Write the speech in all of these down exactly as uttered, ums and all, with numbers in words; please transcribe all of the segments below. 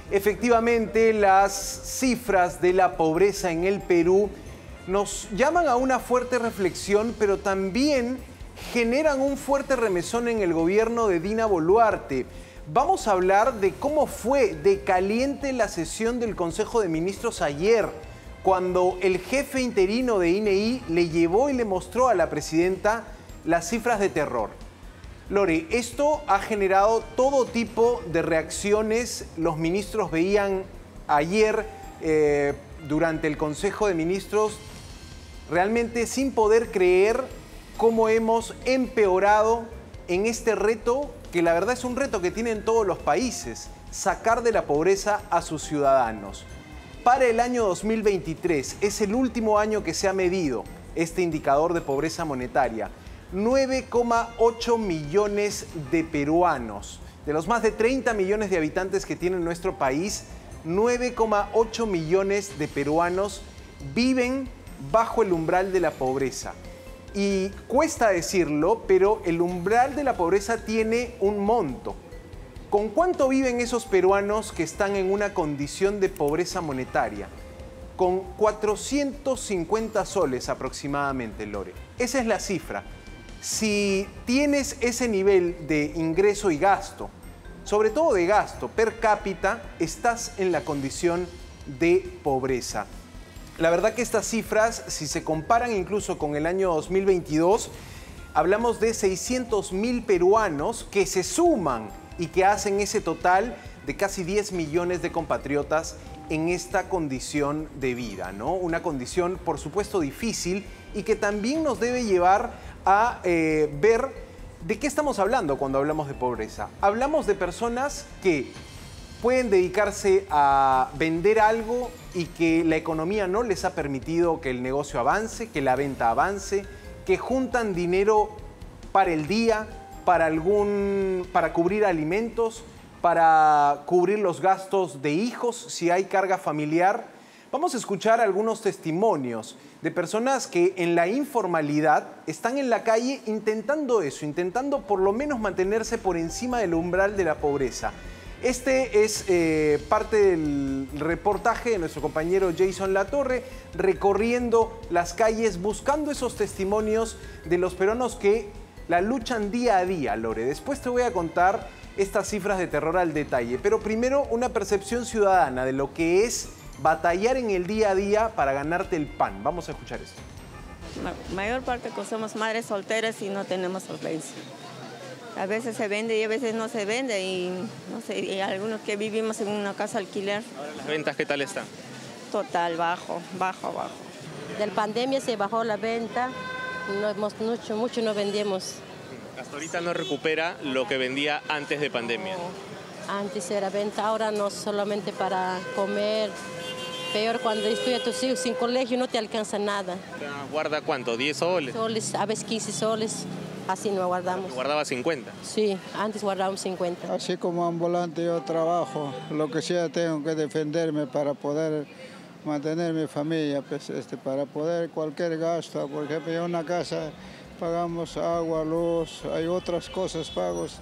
Efectivamente, las cifras de la pobreza en el Perú nos llaman a una fuerte reflexión, pero también generan un fuerte remesón en el gobierno de Dina Boluarte. Vamos a hablar de cómo fue de caliente la sesión del Consejo de Ministros ayer, cuando el jefe interino de I N E I le llevó y le mostró a la presidenta las cifras de terror. Lore, esto ha generado todo tipo de reacciones. Los ministros veían ayer, eh, durante el Consejo de Ministros, realmente sin poder creer cómo hemos empeorado en este reto, que la verdad es un reto que tienen todos los países, sacar de la pobreza a sus ciudadanos. Para el año dos mil veintitrés, es el último año que se ha medido este indicador de pobreza monetaria. nueve coma ocho millones de peruanos. De los más de treinta millones de habitantes que tiene nuestro país, nueve coma ocho millones de peruanos viven bajo el umbral de la pobreza. Y cuesta decirlo, pero el umbral de la pobreza tiene un monto. ¿Con cuánto viven esos peruanos que están en una condición de pobreza monetaria? Con cuatrocientos cincuenta soles aproximadamente, Lore. Esa es la cifra. Si tienes ese nivel de ingreso y gasto, sobre todo de gasto per cápita, estás en la condición de pobreza. La verdad que estas cifras, si se comparan incluso con el año dos mil veintidós, hablamos de seiscientos mil peruanos que se suman y que hacen ese total de casi diez millones de compatriotas en esta condición de vida, ¿no? Una condición, por supuesto, difícil y que también nos debe llevar a eh, ver de qué estamos hablando cuando hablamos de pobreza. Hablamos de personas que pueden dedicarse a vender algo y que la economía no les ha permitido que el negocio avance, que la venta avance, que juntan dinero para el día, para, algún, para cubrir alimentos, para cubrir los gastos de hijos, si hay carga familiar. Vamos a escuchar algunos testimonios de personas que en la informalidad están en la calle intentando eso, intentando por lo menos mantenerse por encima del umbral de la pobreza. Este es eh, parte del reportaje de nuestro compañero Jason Latorre, recorriendo las calles, buscando esos testimonios de los peruanos que la luchan día a día, Lore. Después te voy a contar estas cifras de terror al detalle, pero primero una percepción ciudadana de lo que es batallar en el día a día para ganarte el pan. Vamos a escuchar esto. La mayor parte que somos madres solteras y no tenemos solvencia. A veces se vende y a veces no se vende y no sé, y algunos que vivimos en una casa alquiler. Ahora, ¿las ventas qué tal están? Total, bajo, bajo, bajo. Del pandemia se bajó la venta, no, mucho, mucho no vendemos. Hasta ahorita no recupera lo que vendía antes de pandemia. No, antes era venta, ahora no solamente para comer. Peor cuando estudias tus hijos sin colegio, no te alcanza nada. ¿Guarda cuánto? ¿diez soles? Soles, a veces quince soles, así no guardamos. ¿Guardaba cincuenta? Sí, antes guardábamos cincuenta. Así como ambulante yo trabajo, lo que sea tengo que defenderme para poder mantener mi familia, pues, este, para poder cualquier gasto. Por ejemplo, en una casa pagamos agua, luz, hay otras cosas pagos.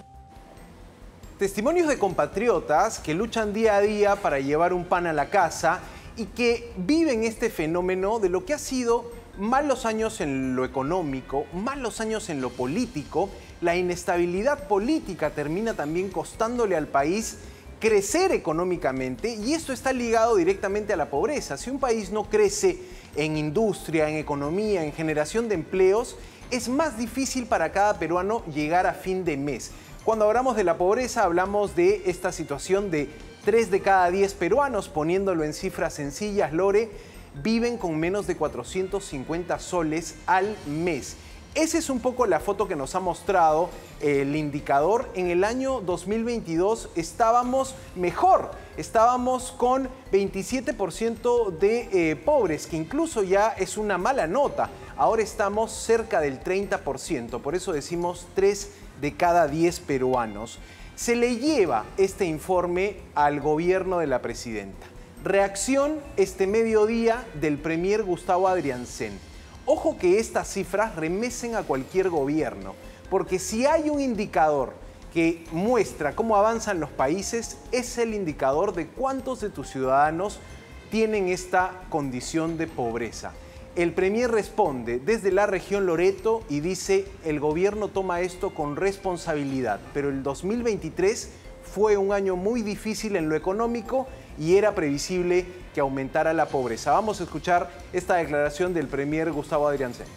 Testimonios de compatriotas que luchan día a día para llevar un pan a la casa y que viven este fenómeno de lo que ha sido malos años en lo económico, malos años en lo político. La inestabilidad política termina también costándole al país crecer económicamente y esto está ligado directamente a la pobreza. Si un país no crece en industria, en economía, en generación de empleos, es más difícil para cada peruano llegar a fin de mes. Cuando hablamos de la pobreza, hablamos de esta situación de tres de cada diez peruanos, poniéndolo en cifras sencillas, Lore, viven con menos de cuatrocientos cincuenta soles al mes. Esa es un poco la foto que nos ha mostrado el indicador. En el año dos mil veintidós estábamos mejor, estábamos con veintisiete por ciento de eh, pobres, que incluso ya es una mala nota. Ahora estamos cerca del treinta por ciento, por eso decimos tres de cada diez peruanos. Se le lleva este informe al gobierno de la presidenta. Reacción este mediodía del premier Gustavo Adriancén. Ojo que estas cifras remesen a cualquier gobierno, porque si hay un indicador que muestra cómo avanzan los países, es el indicador de cuántos de tus ciudadanos tienen esta condición de pobreza. El Premier responde desde la región Loreto y dice: el gobierno toma esto con responsabilidad, pero el dos mil veintitrés fue un año muy difícil en lo económico y era previsible que aumentara la pobreza. Vamos a escuchar esta declaración del Premier Gustavo Adrianzén.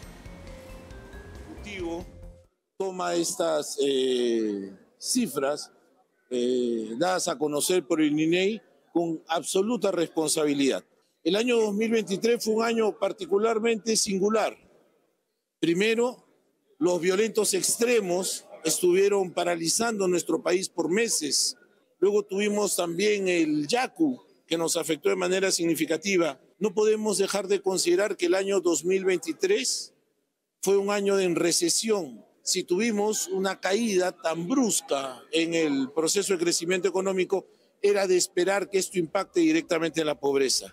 Toma estas eh, cifras eh, dadas a conocer por el I N E I con absoluta responsabilidad. El año dos mil veintitrés fue un año particularmente singular. Primero, los violentos extremos estuvieron paralizando nuestro país por meses. Luego tuvimos también el Yaku, que nos afectó de manera significativa. No podemos dejar de considerar que el año dos mil veintitrés fue un año de recesión. Si tuvimos una caída tan brusca en el proceso de crecimiento económico, era de esperar que esto impacte directamente en la pobreza.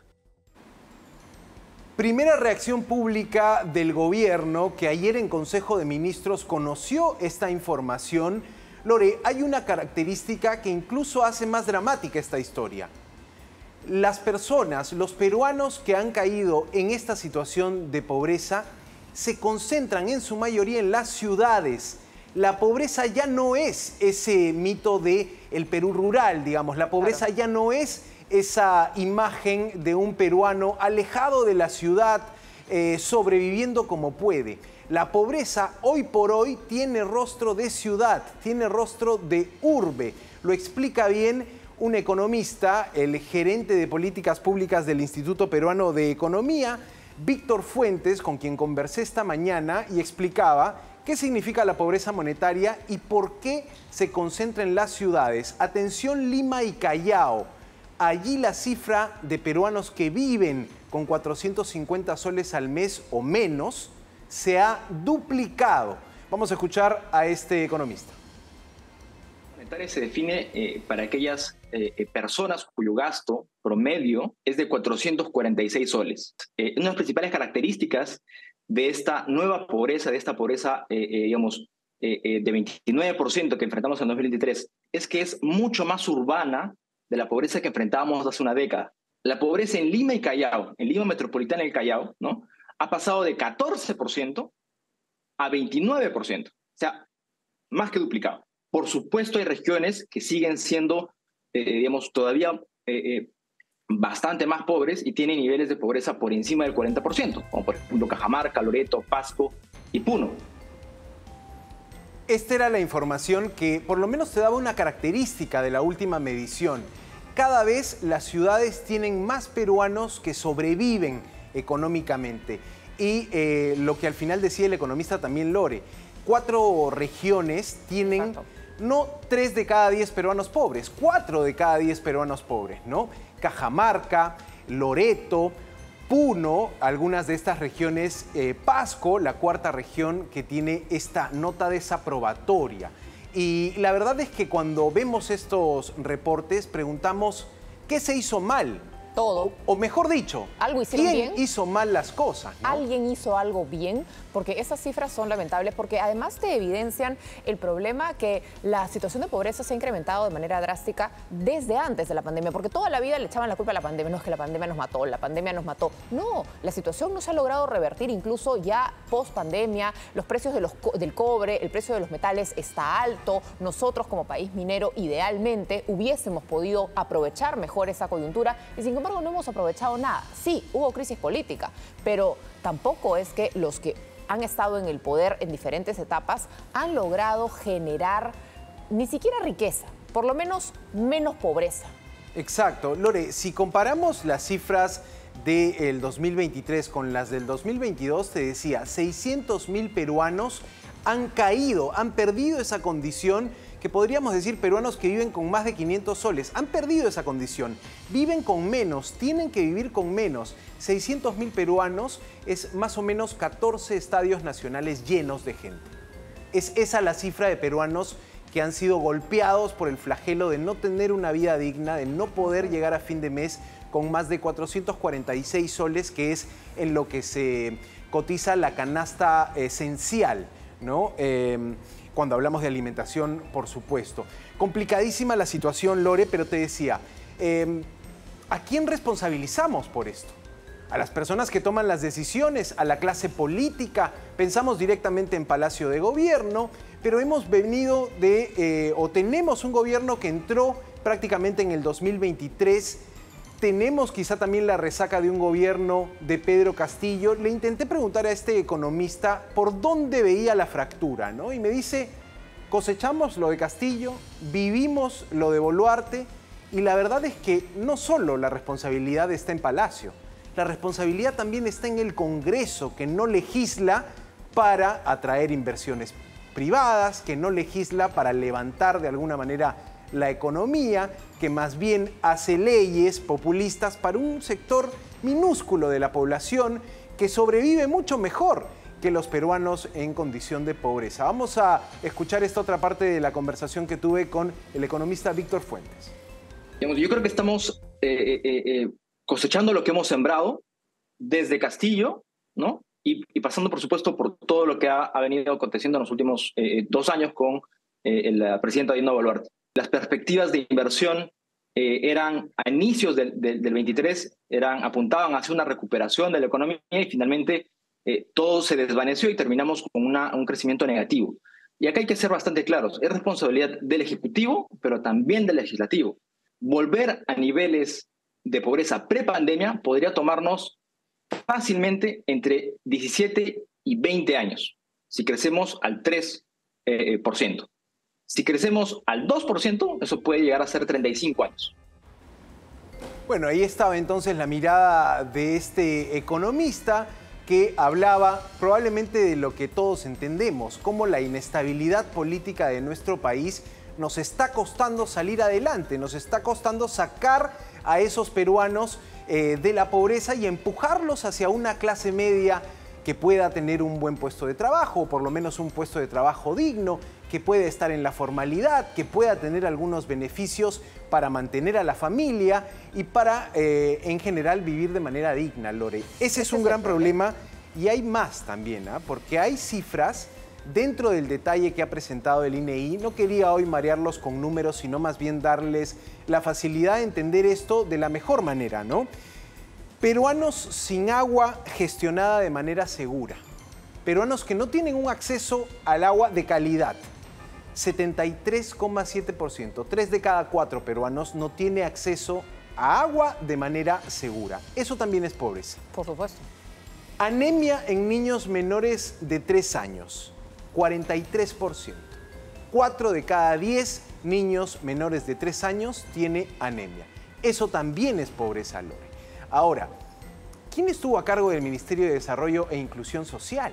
Primera reacción pública del gobierno, que ayer en Consejo de Ministros conoció esta información. Lore, hay una característica que incluso hace más dramática esta historia. Las personas, los peruanos que han caído en esta situación de pobreza, se concentran en su mayoría en las ciudades. La pobreza ya no es ese mito de el Perú rural, digamos. La pobreza claro. ya no es esa imagen de un peruano alejado de la ciudad, eh, sobreviviendo como puede. La pobreza hoy por hoy tiene rostro de ciudad, tiene rostro de urbe. Lo explica bien un economista, el gerente de políticas públicas del Instituto Peruano de Economía, Víctor Fuentes, con quien conversé esta mañana y explicaba qué significa la pobreza monetaria y por qué se concentra en las ciudades. Atención, Lima y Callao. Allí la cifra de peruanos que viven con cuatrocientos cincuenta soles al mes o menos se ha duplicado. Vamos a escuchar a este economista. La monetaria se define eh, para aquellas eh, personas cuyo gasto promedio es de cuatrocientos cuarenta y seis soles. Eh, una de las principales características de esta nueva pobreza, de esta pobreza, eh, eh, digamos, eh, eh, de veintinueve por ciento que enfrentamos en dos mil veintitrés, es que es mucho más urbana de la pobreza que enfrentábamos hace una década. La pobreza en Lima y Callao, en Lima metropolitana y el Callao, ¿no?, ha pasado de catorce por ciento a veintinueve por ciento. O sea, más que duplicado. Por supuesto, hay regiones que siguen siendo, eh, digamos, todavía eh, eh, bastante más pobres y tienen niveles de pobreza por encima del cuarenta por ciento, como por ejemplo Cajamarca, Loreto, Pasco y Puno. Esta era la información que por lo menos te daba una característica de la última medición. Cada vez las ciudades tienen más peruanos que sobreviven económicamente. Y eh, lo que al final decía el economista también Lore, cuatro regiones tienen Exacto. no tres de cada diez peruanos pobres, cuatro de cada diez peruanos pobres, ¿no? Cajamarca, Loreto, Puno, algunas de estas regiones, eh, Pasco, la cuarta región que tiene esta nota desaprobatoria. Y la verdad es que cuando vemos estos reportes preguntamos, ¿qué se hizo mal? Todo. O, o mejor dicho, ¿Algo hicieron ¿quién bien? hizo mal las cosas, ¿no? ¿Alguien hizo algo bien? Porque esas cifras son lamentables, porque además te evidencian el problema que la situación de pobreza se ha incrementado de manera drástica desde antes de la pandemia, porque toda la vida le echaban la culpa a la pandemia. No, es que la pandemia nos mató, la pandemia nos mató. No, la situación no se ha logrado revertir, incluso ya post pandemia, los precios de los, del cobre, el precio de los metales está alto. Nosotros como país minero idealmente hubiésemos podido aprovechar mejor esa coyuntura y sin embargo no hemos aprovechado nada. Sí, hubo crisis política, pero tampoco es que los que han estado en el poder en diferentes etapas han logrado generar ni siquiera riqueza, por lo menos menos pobreza. Exacto. Lore, si comparamos las cifras del dos mil veintitrés con las del dos mil veintidós, te decía, seiscientos mil peruanos han caído, han perdido esa condición que podríamos decir peruanos que viven con más de quinientos soles. Han perdido esa condición, viven con menos, tienen que vivir con menos. seiscientos mil peruanos es más o menos catorce estadios nacionales llenos de gente. Es esa la cifra de peruanos que han sido golpeados por el flagelo de no tener una vida digna, de no poder llegar a fin de mes con más de cuatrocientos cuarenta y seis soles, que es en lo que se cotiza la canasta esencial, ¿no? Eh, cuando hablamos de alimentación, por supuesto. Complicadísima la situación, Lore, pero te decía, eh, ¿a quién responsabilizamos por esto? A las personas que toman las decisiones, a la clase política. Pensamos directamente en Palacio de Gobierno, pero hemos venido de, eh, o tenemos un gobierno que entró prácticamente en el dos mil veintitrés. Tenemos quizá también la resaca de un gobierno de Pedro Castillo. Le intenté preguntar a este economista por dónde veía la fractura, ¿no? Y me dice, cosechamos lo de Castillo, vivimos lo de Boluarte, y la verdad es que no solo la responsabilidad está en Palacio, la responsabilidad también está en el Congreso, que no legisla para atraer inversiones privadas, que no legisla para levantar de alguna manera la economía, que más bien hace leyes populistas para un sector minúsculo de la población que sobrevive mucho mejor que los peruanos en condición de pobreza. Vamos a escuchar esta otra parte de la conversación que tuve con el economista Víctor Fuentes. Yo creo que estamos eh, eh, eh, cosechando lo que hemos sembrado desde Castillo, ¿no? Y, y pasando, por supuesto, por todo lo que ha, ha venido aconteciendo en los últimos eh, dos años con eh, la presidenta Dina Boluarte. Las perspectivas de inversión eh, eran, a inicios del, del, del veintitrés, eran, apuntaban hacia una recuperación de la economía y finalmente eh, todo se desvaneció y terminamos con una, un crecimiento negativo. Y acá hay que ser bastante claros. Es responsabilidad del Ejecutivo, pero también del Legislativo. Volver a niveles de pobreza prepandemia podría tomarnos fácilmente entre diecisiete y veinte años, si crecemos al tres por ciento. Eh, si crecemos al dos por ciento, eso puede llegar a ser treinta y cinco años. Bueno, ahí estaba entonces la mirada de este economista que hablaba probablemente de lo que todos entendemos, cómo la inestabilidad política de nuestro país nos está costando salir adelante, nos está costando sacar a esos peruanos eh, de la pobreza y empujarlos hacia una clase media que pueda tener un buen puesto de trabajo, o por lo menos un puesto de trabajo digno, que pueda estar en la formalidad, que pueda tener algunos beneficios para mantener a la familia y para, eh, en general, vivir de manera digna, Lore. Ese es un gran problema y hay más también, ¿eh? Porque hay cifras dentro del detalle que ha presentado el I N E I. No quería hoy marearlos con números, sino más bien darles la facilidad de entender esto de la mejor manera, ¿no? Peruanos sin agua gestionada de manera segura. Peruanos que no tienen un acceso al agua de calidad. setenta y tres coma siete por ciento. Tres de cada cuatro peruanos no tiene acceso a agua de manera segura. Eso también es pobreza. Por supuesto. Anemia en niños menores de tres años. cuarenta y tres por ciento. cuatro de cada diez niños menores de tres años tiene anemia. Eso también es pobreza, Lore. Ahora, ¿quién estuvo a cargo del Ministerio de Desarrollo e Inclusión Social?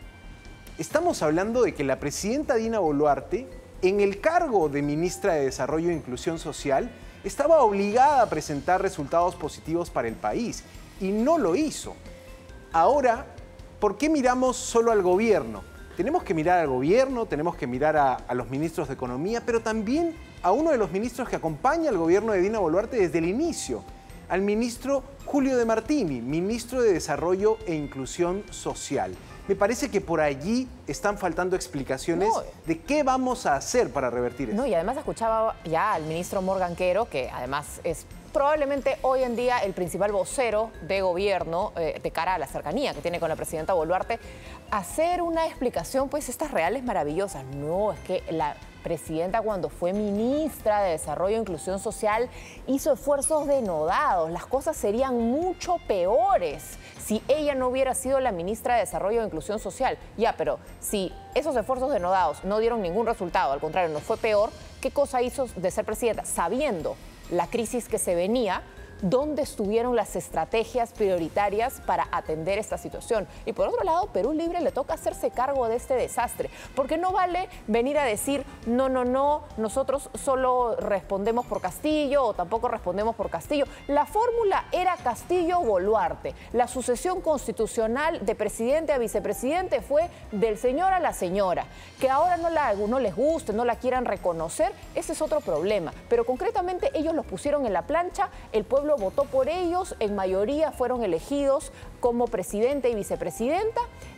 Estamos hablando de que la presidenta Dina Boluarte, en el cargo de ministra de Desarrollo e Inclusión Social, estaba obligada a presentar resultados positivos para el país y no lo hizo. Ahora, ¿por qué miramos solo al gobierno? Tenemos que mirar al gobierno, tenemos que mirar a, a los ministros de Economía, pero también a uno de los ministros que acompaña al gobierno de Dina Boluarte desde el inicio, al ministro Julio de Martini, ministro de Desarrollo e Inclusión Social. Me parece que por allí están faltando explicaciones no. de qué vamos a hacer para revertir esto. No, y además escuchaba ya al ministro Morgan Quero, que además es probablemente hoy en día el principal vocero de gobierno eh, de cara a la cercanía que tiene con la presidenta Boluarte, hacer una explicación, pues estas reales maravillosas. No, es que la presidenta cuando fue ministra de Desarrollo e Inclusión Social hizo esfuerzos denodados. Las cosas serían mucho peores si ella no hubiera sido la ministra de Desarrollo e Inclusión Social. Ya, pero si esos esfuerzos denodados no dieron ningún resultado, al contrario, no fue peor, ¿qué cosa hizo de ser presidenta? Sabiendo la crisis que se venía, ¿dónde estuvieron las estrategias prioritarias para atender esta situación? Y por otro lado, Perú Libre le toca hacerse cargo de este desastre, porque no vale venir a decir, no, no, no, nosotros solo respondemos por Castillo o tampoco respondemos por Castillo. La fórmula era Castillo-Boluarte. La sucesión constitucional de presidente a vicepresidente fue del señor a la señora. Que ahora no, la, no les guste, no la quieran reconocer, ese es otro problema. Pero concretamente ellos los pusieron en la plancha, el pueblo votó por ellos, en mayoría fueron elegidos como presidente y vicepresidenta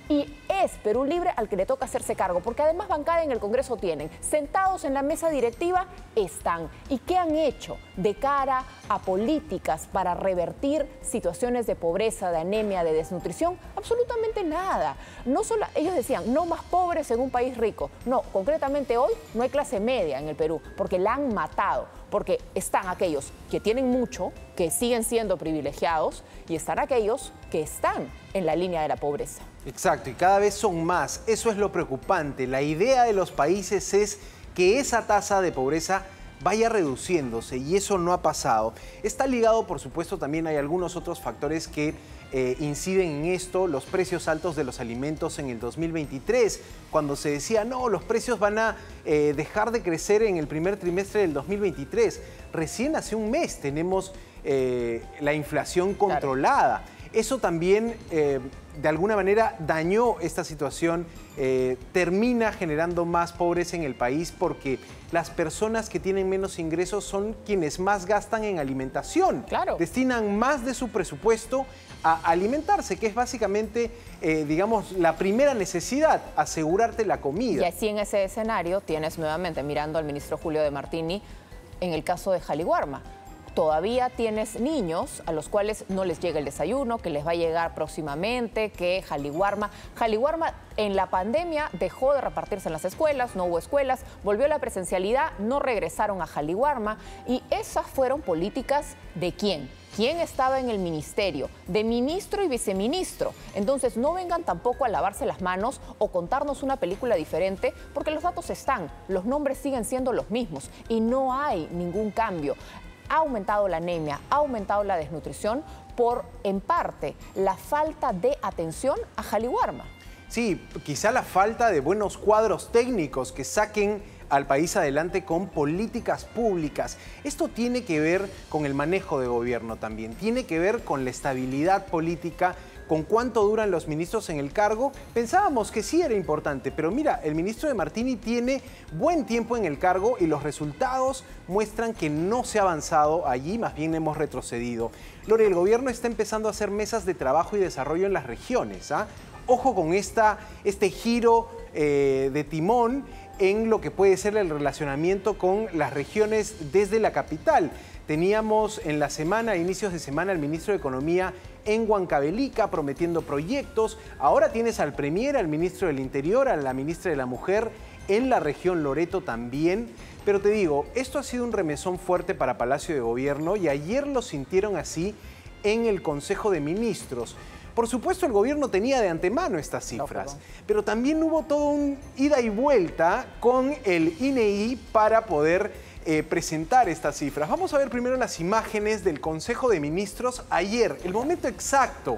Y es Perú Libre al que le toca hacerse cargo, porque además bancada en el Congreso tienen. Sentados en la mesa directiva están. ¿Y qué han hecho de cara a políticas para revertir situaciones de pobreza, de anemia, de desnutrición? Absolutamente nada. No solo, ellos decían, no más pobres en un país rico. No, concretamente hoy no hay clase media en el Perú, porque la han matado. Porque están aquellos que tienen mucho, que siguen siendo privilegiados, y están aquellos que están en la línea de la pobreza. Exacto, y cada vez son más. Eso es lo preocupante. La idea de los países es que esa tasa de pobreza vaya reduciéndose, y eso no ha pasado. Está ligado, por supuesto, también hay algunos otros factores que eh, inciden en esto. Los precios altos de los alimentos en el dos mil veintitrés, cuando se decía, no, los precios van a eh, dejar de crecer en el primer trimestre del dos mil veintitrés. Recién hace un mes tenemos eh, la inflación controlada. Claro. Eso también, eh, de alguna manera, dañó esta situación, eh, termina generando más pobres en el país porque las personas que tienen menos ingresos son quienes más gastan en alimentación. Claro. Destinan más de su presupuesto a alimentarse, que es básicamente, eh, digamos, la primera necesidad, asegurarte la comida. Y así en ese escenario tienes nuevamente, mirando al ministro Julio de Martini, en el caso de Jaliwarma. Todavía tienes niños a los cuales no les llega el desayuno, que les va a llegar próximamente, que Jaliwarma... Jaliwarma en la pandemia dejó de repartirse en las escuelas, no hubo escuelas, volvió la presencialidad, no regresaron a Jaliwarma, y esas fueron políticas ¿de quién? ¿Quién estaba en el ministerio? De ministro y viceministro. Entonces no vengan tampoco a lavarse las manos o contarnos una película diferente, porque los datos están, los nombres siguen siendo los mismos y no hay ningún cambio. Ha aumentado la anemia, ha aumentado la desnutrición por, en parte, la falta de atención a Jaliwarma. Sí, quizá la falta de buenos cuadros técnicos que saquen al país adelante con políticas públicas. Esto tiene que ver con el manejo de gobierno también, tiene que ver con la estabilidad política, con cuánto duran los ministros en el cargo. Pensábamos que sí era importante, pero mira, el ministro de Martini tiene buen tiempo en el cargo y los resultados muestran que no se ha avanzado allí, más bien hemos retrocedido. Lore, el gobierno está empezando a hacer mesas de trabajo y desarrollo en las regiones, ¿ah? Ojo con esta, este giro eh, de timón en lo que puede ser el relacionamiento con las regiones desde la capital. Teníamos en la semana, a inicios de semana, al ministro de Economía en Huancavelica prometiendo proyectos. Ahora tienes al premier, al ministro del Interior, a la ministra de la Mujer en la región Loreto también. Pero te digo, esto ha sido un remesón fuerte para Palacio de Gobierno y ayer lo sintieron así en el Consejo de Ministros. Por supuesto, el gobierno tenía de antemano estas cifras, pero también hubo todo un ida y vuelta con el I N E I para poder eh, presentar estas cifras. Vamos a ver primero las imágenes del Consejo de Ministros ayer, el momento exacto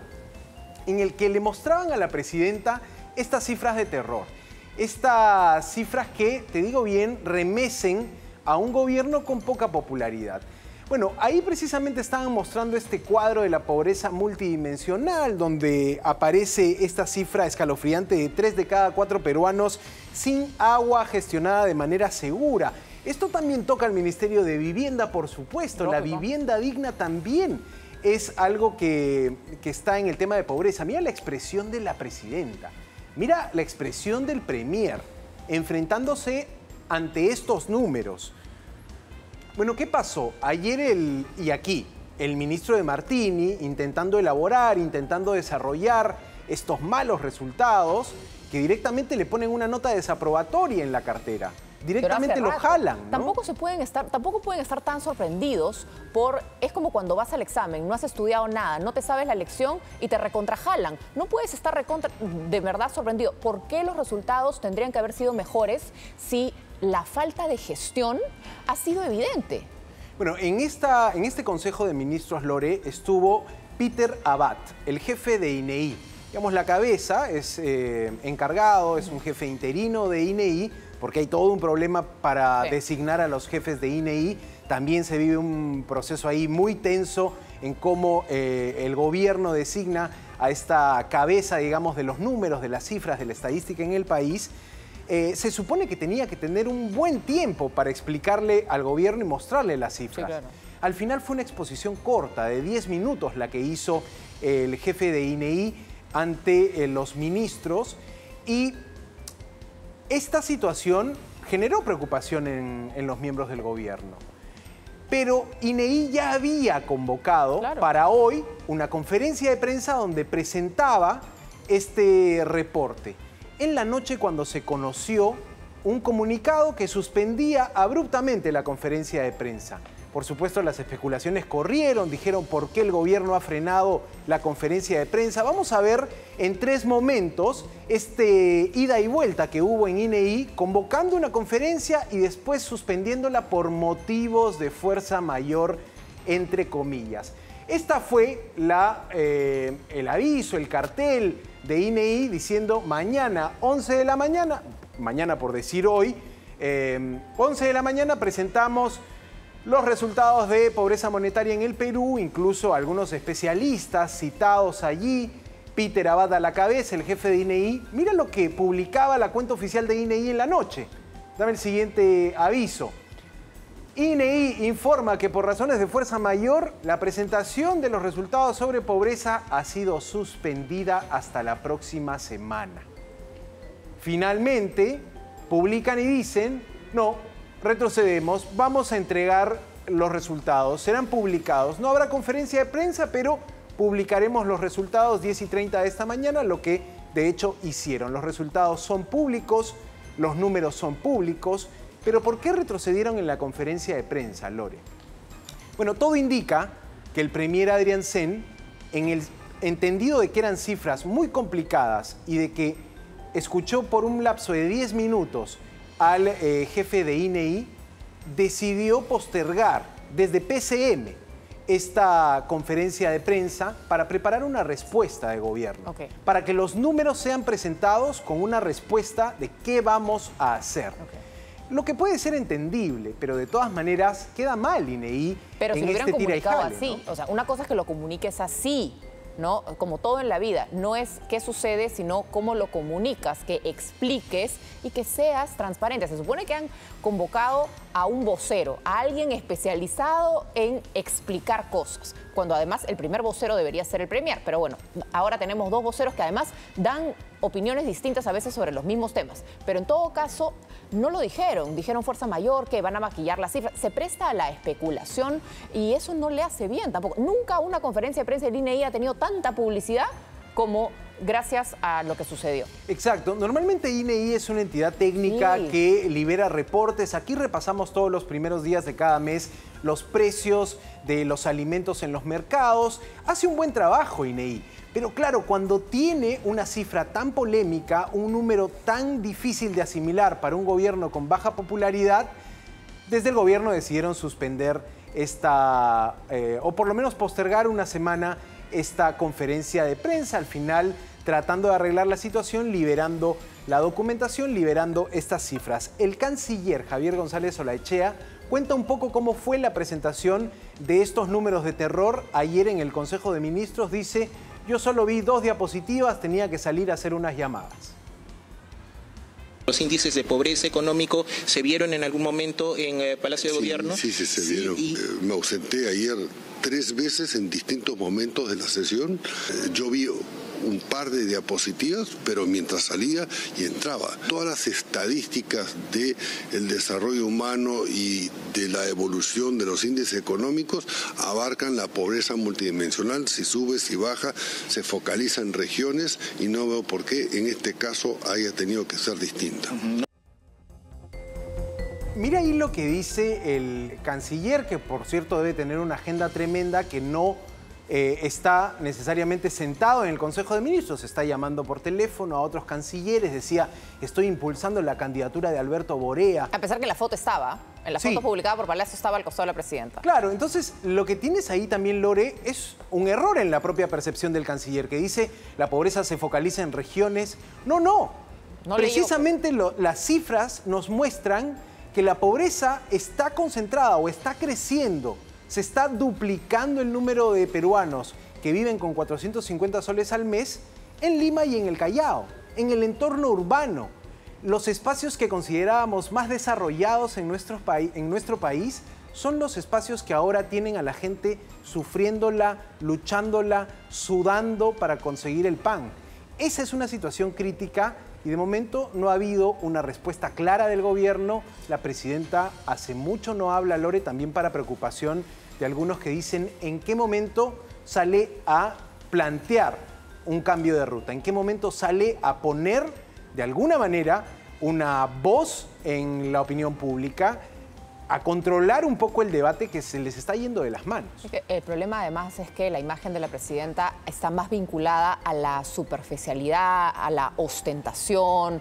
en el que le mostraban a la presidenta estas cifras de terror. Estas cifras que, te digo bien, remecen a un gobierno con poca popularidad. Bueno, ahí precisamente estaban mostrando este cuadro de la pobreza multidimensional, donde aparece esta cifra escalofriante de tres de cada cuatro peruanos sin agua gestionada de manera segura. Esto también toca al Ministerio de Vivienda, por supuesto. La vivienda digna también es algo que, que está en el tema de pobreza. Mira la expresión de la presidenta, mira la expresión del premier, enfrentándose ante estos números. Bueno, ¿qué pasó? Ayer el, y aquí, el ministro de Martini intentando elaborar, intentando desarrollar estos malos resultados que directamente le ponen una nota desaprobatoria en la cartera. Directamente lo jalan, ¿no? Tampoco se pueden estar, tampoco pueden estar tan sorprendidos por... Es como cuando vas al examen, no has estudiado nada, no te sabes la lección y te recontrajalan. No puedes estar recontra, de verdad sorprendido. ¿Por qué los resultados tendrían que haber sido mejores si la falta de gestión ha sido evidente? Bueno, en, esta, en este Consejo de Ministros, Lore, estuvo Peter Abad, el jefe de I N E I. Digamos, la cabeza es eh, encargado, es un jefe interino de I N E I, porque hay todo un problema para sí. designar a los jefes de I N E I. También se vive un proceso ahí muy tenso en cómo eh, el gobierno designa a esta cabeza, digamos, de los números, de las cifras, de la estadística en el país. Eh, se supone que tenía que tener un buen tiempo para explicarle al gobierno y mostrarle las cifras. Sí, claro. Al final fue una exposición corta, de diez minutos, la que hizo el jefe de I N E I. ante eh, los ministros y esta situación generó preocupación en, en los miembros del gobierno. Pero I N E I ya había convocado claro. para hoy una conferencia de prensa donde presentaba este reporte. En la noche, cuando se conoció un comunicado que suspendía abruptamente la conferencia de prensa. Por supuesto, las especulaciones corrieron, dijeron por qué el gobierno ha frenado la conferencia de prensa. Vamos a ver en tres momentos este ida y vuelta que hubo en I N E I, convocando una conferencia y después suspendiéndola por motivos de fuerza mayor, entre comillas. Esta fue la, eh, el aviso, el cartel de I N E I diciendo mañana, once de la mañana, mañana por decir hoy, eh, once de la mañana presentamos los resultados de pobreza monetaria en el Perú, incluso algunos especialistas citados allí, Peter Abad a la cabeza, el jefe de I N E I. Mira lo que publicaba la cuenta oficial de I N E I en la noche. Dame el siguiente aviso. I N E I informa que por razones de fuerza mayor, la presentación de los resultados sobre pobreza ha sido suspendida hasta la próxima semana. Finalmente, publican y dicen, no, retrocedemos, vamos a entregar los resultados, serán publicados. No habrá conferencia de prensa, pero publicaremos los resultados diez y treinta de esta mañana, lo que de hecho hicieron. Los resultados son públicos, los números son públicos, pero ¿por qué retrocedieron en la conferencia de prensa, Lore? Bueno, todo indica que el premier Adrián Sen, en el entendido de que eran cifras muy complicadas y de que escuchó por un lapso de diez minutos al eh, jefe de I N E I, decidió postergar desde P C M esta conferencia de prensa para preparar una respuesta de gobierno, okay. para que los números sean presentados con una respuesta de qué vamos a hacer. Okay. Lo que puede ser entendible, pero de todas maneras queda mal I N E I pero en si lo hubieran este tira y comunicado jale, así, ¿no? O sea, una cosa es que lo comuniques así, ¿no? Como todo en la vida, no es qué sucede, sino cómo lo comunicas, que expliques y que seas transparente. Se supone que han convocado a un vocero, a alguien especializado en explicar cosas, cuando además el primer vocero debería ser el premier. Pero bueno, ahora tenemos dos voceros que además dan opiniones distintas a veces sobre los mismos temas. Pero en todo caso, no lo dijeron. Dijeron fuerza mayor, que van a maquillar las cifras. Se presta a la especulación y eso no le hace bien tampoco. Nunca una conferencia de prensa del I N E I ha tenido tanta publicidad como gracias a lo que sucedió. Exacto. Normalmente I N E I es una entidad técnica sí. que libera reportes. Aquí repasamos todos los primeros días de cada mes los precios de los alimentos en los mercados. Hace un buen trabajo I N E I. Pero claro, cuando tiene una cifra tan polémica, un número tan difícil de asimilar para un gobierno con baja popularidad, desde el gobierno decidieron suspender esta, eh, o por lo menos postergar una semana esta conferencia de prensa, al final tratando de arreglar la situación, liberando la documentación, liberando estas cifras. El canciller Javier González Olaechea cuenta un poco cómo fue la presentación de estos números de terror ayer en el Consejo de Ministros. Dice, yo solo vi dos diapositivas, tenía que salir a hacer unas llamadas. ¿Los índices de pobreza económico se vieron en algún momento en eh, Palacio de sí, Gobierno? Sí, sí, se vieron. Sí, y... eh, me ausenté ayer tres veces en distintos momentos de la sesión. Eh, yo vi un par de diapositivas, pero mientras salía y entraba. Todas las estadísticas del desarrollo humano y de la evolución de los índices económicos abarcan la pobreza multidimensional. Si sube, si baja, se focaliza en regiones y no veo por qué en este caso haya tenido que ser distinta. Mira ahí lo que dice el canciller, que por cierto debe tener una agenda tremenda, que no eh, está necesariamente sentado en el Consejo de Ministros, está llamando por teléfono a otros cancilleres, decía, estoy impulsando la candidatura de Alberto Borea. A pesar que la foto estaba, en la foto sí. publicada por Palacio estaba al costado de la presidenta. Claro, entonces lo que tienes ahí también, Lore, es un error en la propia percepción del canciller, que dice, la pobreza se focaliza en regiones. No, no, no precisamente lo, las cifras nos muestran que la pobreza está concentrada o está creciendo. Se está duplicando el número de peruanos que viven con cuatrocientos cincuenta soles al mes en Lima y en el Callao, en el entorno urbano. Los espacios que considerábamos más desarrollados en nuestro, en nuestro país son los espacios que ahora tienen a la gente sufriéndola, luchándola, sudando para conseguir el pan. Esa es una situación crítica y de momento no ha habido una respuesta clara del gobierno. La presidenta hace mucho no habla, Lore, también para preocupación de algunos que dicen en qué momento sale a plantear un cambio de ruta, en qué momento sale a poner de alguna manera una voz en la opinión pública, a controlar un poco el debate que se les está yendo de las manos. El problema además es que la imagen de la presidenta está más vinculada a la superficialidad, a la ostentación,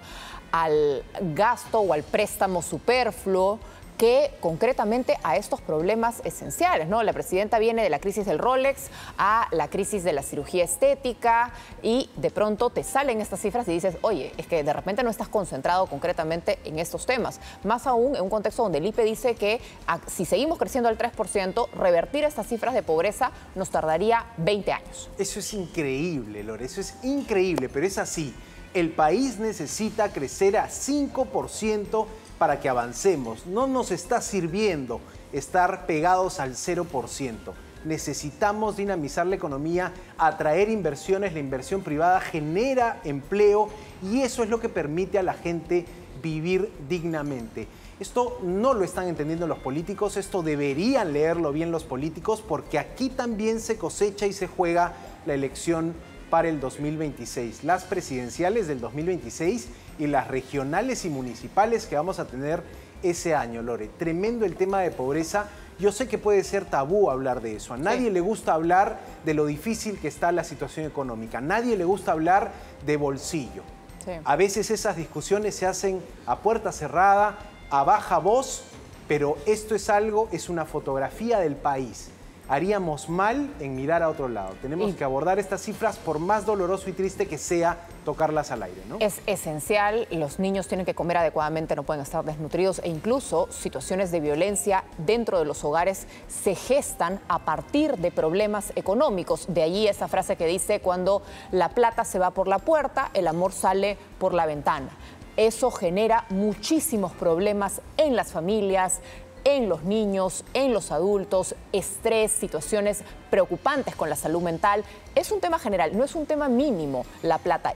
al gasto o al préstamo superfluo, que concretamente a estos problemas esenciales, ¿no? La presidenta viene de la crisis del Rolex a la crisis de la cirugía estética y de pronto te salen estas cifras y dices, oye, es que de repente no estás concentrado concretamente en estos temas. Más aún en un contexto donde el I P E dice que a, si seguimos creciendo al tres por ciento, revertir estas cifras de pobreza nos tardaría veinte años. Eso es increíble, Lore, eso es increíble, pero es así. El país necesita crecer a cinco por ciento para que avancemos. No nos está sirviendo estar pegados al cero por ciento. Necesitamos dinamizar la economía, atraer inversiones. La inversión privada genera empleo y eso es lo que permite a la gente vivir dignamente. Esto no lo están entendiendo los políticos, esto deberían leerlo bien los políticos, porque aquí también se cosecha y se juega la elección para el dos mil veintiséis. Las presidenciales del dos mil veintiséis y las regionales y municipales que vamos a tener ese año, Lore. Tremendo el tema de pobreza. Yo sé que puede ser tabú hablar de eso. A nadie sí. le gusta hablar de lo difícil que está la situación económica. A nadie le gusta hablar de bolsillo. Sí. A veces esas discusiones se hacen a puerta cerrada, a baja voz, pero esto es algo, es una fotografía del país. Haríamos mal en mirar a otro lado. Tenemos y que abordar estas cifras, por más doloroso y triste que sea tocarlas al aire, ¿no? Es esencial, los niños tienen que comer adecuadamente, no pueden estar desnutridos e incluso situaciones de violencia dentro de los hogares se gestan a partir de problemas económicos. De allí esa frase que dice, cuando la plata se va por la puerta, el amor sale por la ventana. Eso genera muchísimos problemas en las familias, en los niños, en los adultos, estrés, situaciones preocupantes con la salud mental. Es un tema general, no es un tema mínimo la plata.